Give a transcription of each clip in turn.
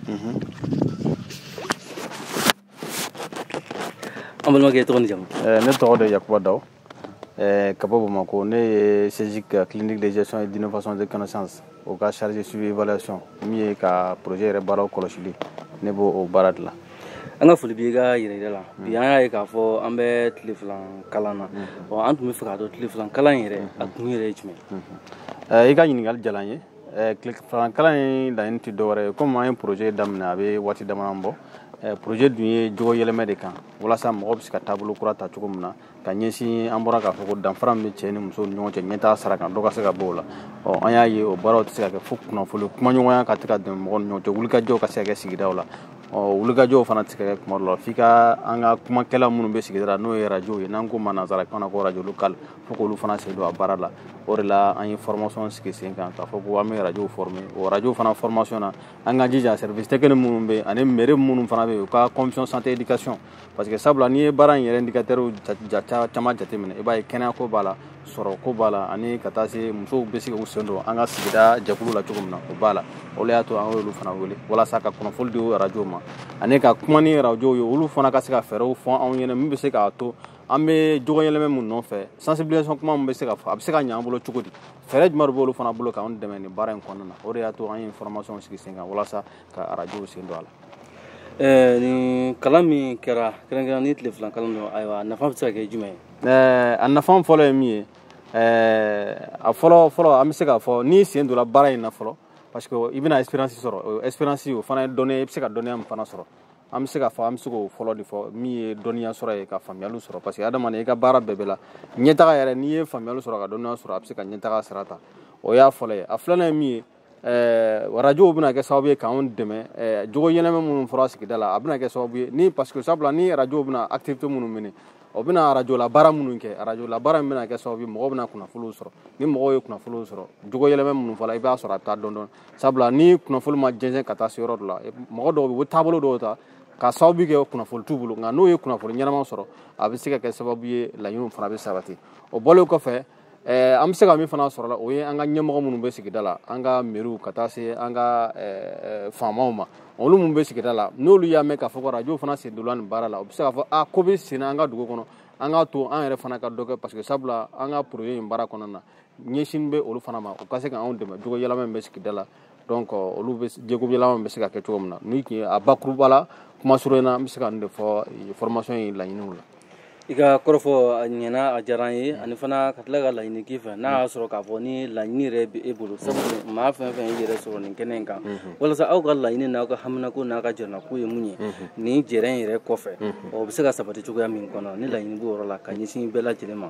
Ambalma ke to ndjam ne to de Yakuba Daw capable mako ne CGIC clinique de gestion et d'innovation de connaissances au cas chargé suivi évaluation mi ka projet re baraw kolosili ne bo o barat la anga fuli bi ga yire la bi anga ka fo ambe tliflan kalana o antu mi fuka do tliflan kalan yire akun yire chme e ga nyingal jalanye tliflan kalan da inti dore comme un projet damna be wati damanambo projet dunye jogo yeleme de kan wala sa mo obska tabulu kurata chukumna ka nyesi ambora ka foko danfara mi cheni muso nyonche nyeta saraka doka sega bola o anya ye o baro tsega ke fukno fulu kuma nyoya ka tika de mo nyonche wulka jo ka sega sigida wala o wulka jo fana tsega ke morlo fika anga kuma kala munu be sigida no ye radio ye nango mana zara kana ko radio local foko lu fana sedo abarala orela an formation ski senkan ka foko ame radio formé o radio fana formation na anga jija service technique munu be ane mere munu fana be ka confiance santé éducation parce que sabla ni baran yere indicateur chama jatemene e bay kena ko bala soro ko bala ani katase muso be siga usendo anga sigida jakulu la chugumna ko bala o le ato an lu fana wele wala saka kono foldi radio ma ane ka kuma ni radio yo ulu fana ka siga fero fon an yene mbe se ka to ambe jogo yele mun non fait sensibilisation kuma mbe se ka fa se ka nyambulo chugudi fere jmar bolu fana bulo ka on demeni baran konna o le ato an information sigi senga wala sa ka radio sendo ala ni kalami kera kera ni tliflan kalando aywa na fam tsaka jume an nafam folo mi a folo am se ka fo ni sendo la bara ina folo parce que ibina experience soro experience o fana donner se ka donner am fana soro am se ka fo am se ko folo di fo mi donia soro e ka famialu soro parce que adama ne ka bara bebela nyeta ga yare ni famialu soro ka donia soro am se ka nyeta ga sarata o ya folo a flana mi radio bina ke sababu ka on deme jogo yeleme mun fora sigida la abina ke sababu ni parce que sabla ni radio bina activité mun mene o bina radio la bara mun ke radio la bara bina ke sababu mo bina kuna fulu soro ni mo yo kuna fulu soro jogo yeleme mun fala iba soro ta don sabla ni kuna fulu ma jenje kata soro la mo do bi tabolo do ta ka sababu ke kuna fulu tubulu nga no yo kuna fulu nyama soro abisika ke sababu ye la yum fana be sabati o bolo ko fe am se ka mi fana soro la o ye anga nyamo mun be sigida la anga meru kata se anga famama olu mun be sigida la n'olu ya me ka fo radio fana se dulan bara la o se ka fo a ko be sina anga dugo kono anga to an yere fana ka doge parce que sabla anga projet in bara kono na nyeshin be olu fana ma o ka se ka on de me dugo yala me be sigida la donc olu be jego yala me be se ka ke chomna ni ki abakru bala kuma surena mi se ka nde fo formation in la yinu la iga korofo nyena ajaranye ani fana katlaga la ni kifa na soro ka fo ni la ni re e bulu sabu ma fa yere soro ni kenenka wala sa awga la ni na ka hamna ko na ka jona ku ye munye ni jeren yere kofe o bisa ka sabati chugo ya min kono ni la ni bu ro la ka ni sin bela jirema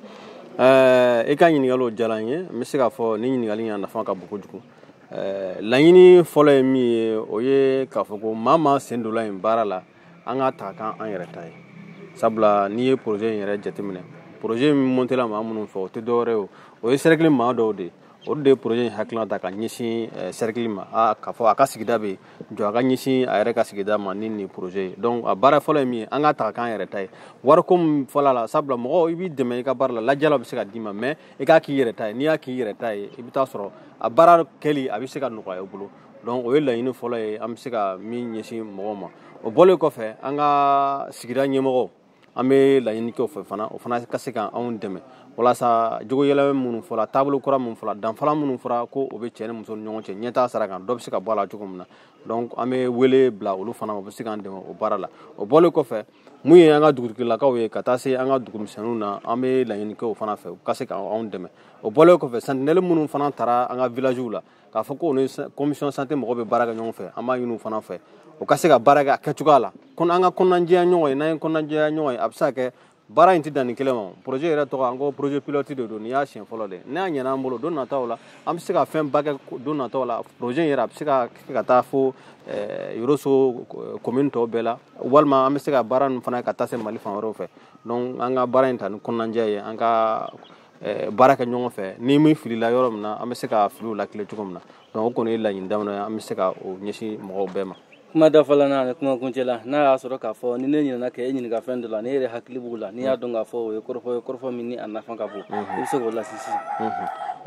e ka ni ngalo jaranye mi se ka fo ni ngali nya na fa ka buku juku la ni folo mi o ye ka fo ko mama sendula in barala anga ta kan an yere tai sabla ni projet yere jatemine projet mi montela ma munun fo te dore o cercle ma do de projet hakla ta ka nyisi cercle ma a ka fo aka sigida be jo aka nyisi a yere ka sigida ma ni projet donc a bara folo mi anga ta kan yere tai war kum fola la sabla mo ibi de me ka barla la jala be se ka dima mais e ka ki yere tai ni a ki yere tai ibi ta soro a bara keli abi se ka no ko bulo donc o yela ino folo e am se ka mi nyisi mo ma o bole ko fe anga sigida nyemo ame la yini ko fana o fana ka se kan on deme wala sa jogo yela mun fola table kura mun fola dan fala mun fura ko o be chene muso nyongo che nyeta sara kan do be se ka bala jogo mun donc ame wele bla olu fana o be se kan deme o barala o bole ko fe muye anga dugu la ka we kata se anga dugu misanu na ame la yini ko fana fe ka se kan on deme o bole ko fe sentinelle mun fana tara anga village la ka fo ko ne commission santé mo be baraka nyongo fe ama yinu fana fe o ka se ka baraka ka chugala kon anga konanjia nyoy na konanjia nyoy absa ke bara inti dan kelema projet era to ango projet pilote de do ni ya chien folo de na nya na mbolo do na tawla am se ka fem baga do na tawla projet era se ka ta fo yoroso commune to bela walma am se ka baran fana ka ta se mali fan ro fe donc anga bara intan konanjia ye anga baraka nyongo fe ni mi fili la yorom na am se ka filu la kle tukomna donc ko ne la yindamna am se ka o nyeshi mo bema kuma da fala na kuma kunjela na asoro ka fo ni ne nyina ka enyi ka fendo la ne re hakli bula ni adonga fo e korfo minni anna fa ka bu so wala sisi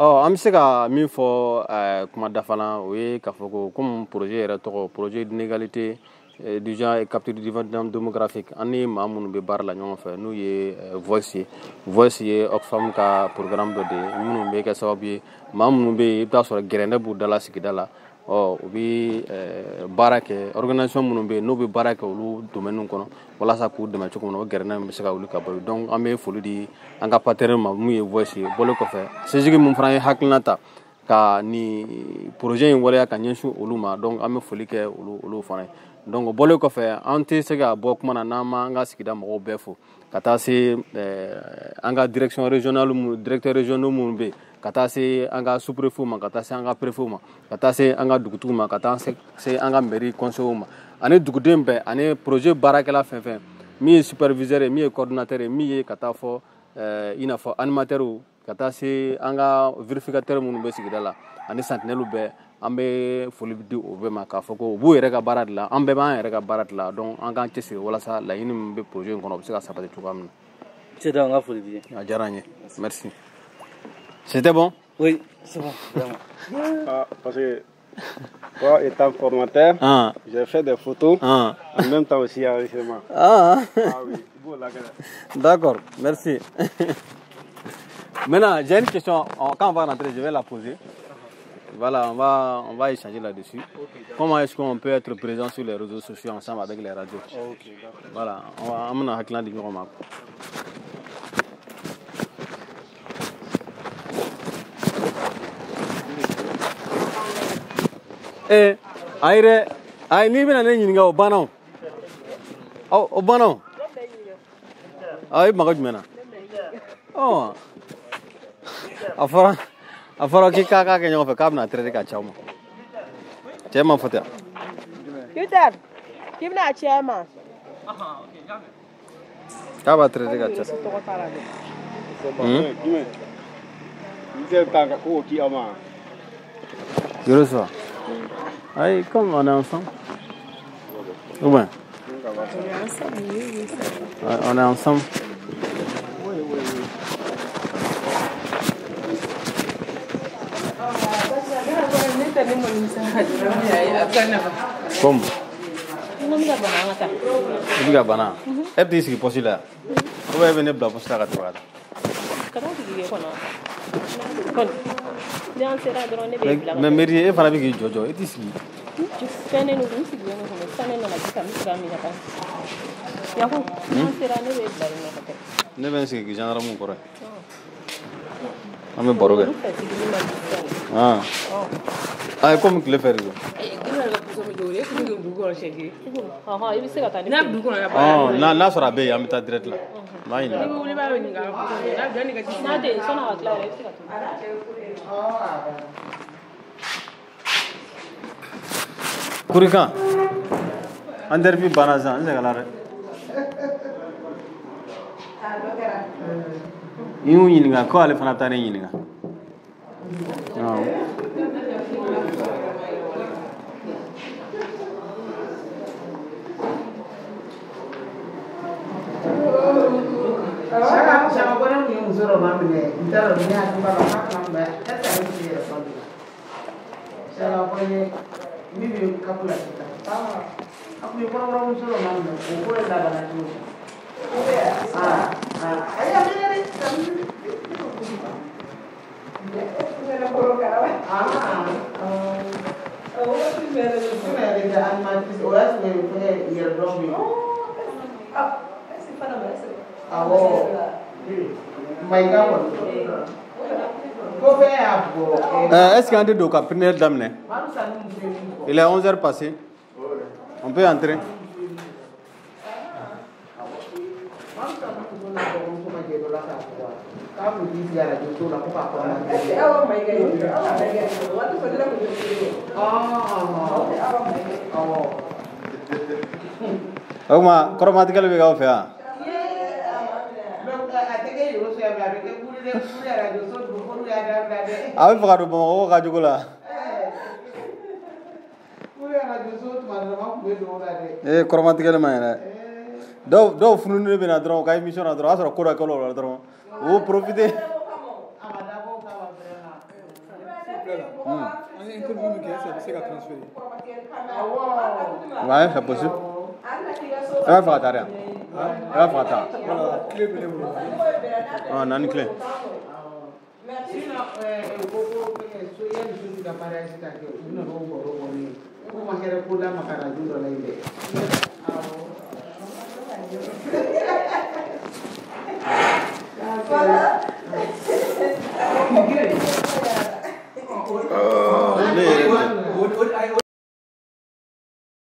an bɛ se ka min fɔ kuma dafa la o ye k'a fɔ ko comme projet yɛrɛ tɔgɔ projet d'inégalité du genre et capture du développement démographique an ni maa minnu bɛ baara la ɲɔgɔn fɛ n'u ye voice ye Oxfam ka programme dɔ de ye minnu bɛ kɛ sababu ye maa minnu bɛ yen i bɛ taa sɔrɔ gɛrɛndɛ b'u dala sigida la u bɛ baara kɛ organisation minnu bɛ yen n'u bɛ baara kɛ olu domaine kɔnɔ walasa k'u dɛmɛ cogo min na o gɛrɛndɛ bɛ se ka wuli ka bɔ yen donc an bɛ foli di an ka partenaire ma mun ye voice ye bɔlen kɔfɛ CGG mun fana ye hakilina ta ka ni projet in waleya ka ɲɛsin olu ma donc an bɛ foli kɛ olu fana ye donc o bɔlen kɔfɛ an tɛ se ka bɔ kuma na n'an ma an ka sigida mɔgɔw bɛɛ fo ka taa se an ka direction régionale directeur régionaux minnu bɛ yen ka taa se an ka sous-préfet ma ka taa se an ka préfet ma ka taa se an ka dugutigiw ma ka taa se an ka mairie conseillers ma ani duguden bɛɛ ani projet baarakɛla fɛn fɛn min ye superviseur ye min ye coordinateur ye min ye ka taa fɔ i n'a fɔ animateur ka taa se an ka vérificateur minnu bɛ sigida la ani sentinelle bɛɛ an bɛ foli di o bɛɛ ma k'a fɔ ko u b'u yɛrɛ ka baara de la an bɛɛ b'an yɛrɛ ka baara de la donc an k'an cɛsiri walasa laɲini min bɛ projet in kɔnɔ o bɛ se ka sabati cogoya min na. Seda an ka foli b'i ye. A diyara n ye merci. C'était bon? Oui, c'est bon, vraiment. Parce que moi, étant formateur, j'ai fait des photos, en même temps aussi enregistrement. Oui, bon, d'accord, merci. Maintenant, j'ai une question. Quand on va rentrer, je vais la poser. Voilà, on va échanger là-dessus. Comment est-ce qu'on peut être présent sur les réseaux sociaux ensemble avec les radios? Voilà, on va amener un clan de Miroma. Aire, ni bena ne ɲininka o bannaw o bannaw i mago jumɛn na a fɔra k'i k'a kɛ ɲɔgɔn fɛ k'a bɛna traiter ka c'aw ma cɛ ma fɔ ten Peter k'i bɛna cɛ ma k'a b'a traiter ka ca je reçois. Aïe, comme on est ensemble. Ouais. On est ensemble. Comme il y a banana. Et puis c'est possible là. Vous avez venu blanc pour ça à toi. Mais Mary e fana bɛ k'i jɔ i t'i sigi fɛnnen don n sigilen don kɔnɔ sanni nana ji ka n sigi min na ka yako n'an sera ne bɛ bila yen nɔ ka kɛ ne bɛ n sigi gendarme kɔrɔ an bɛ baro kɛ a ye komi tile fɛ de don i bɛ se ka taa n'a sɔrɔ a bɛ yen an bɛ taa direct la n'a ɲininka n'a tɛ yen sɔnni a ka tila o la i bɛ se ka taa Kurikan an derbi banna sisan n sɛgɛnna dɛ i y'u ɲininka ko ale fana bɛ taa ne ɲininka Est-ce qu'on est donc à première dame? Il est 11h passé. On peut entrer. Oma, chromatically we go fair. Awe fakadu bomo ka jugula. Chromatically man. Do fununu be na dron ka emission na dron asoro kora kolo la dron. O profiter. se ka transférer. Ouais, c'est possible. Elle va faire ta rien. Elle va faire ta. Voilà, clé bele bele. Ah, on a une clé.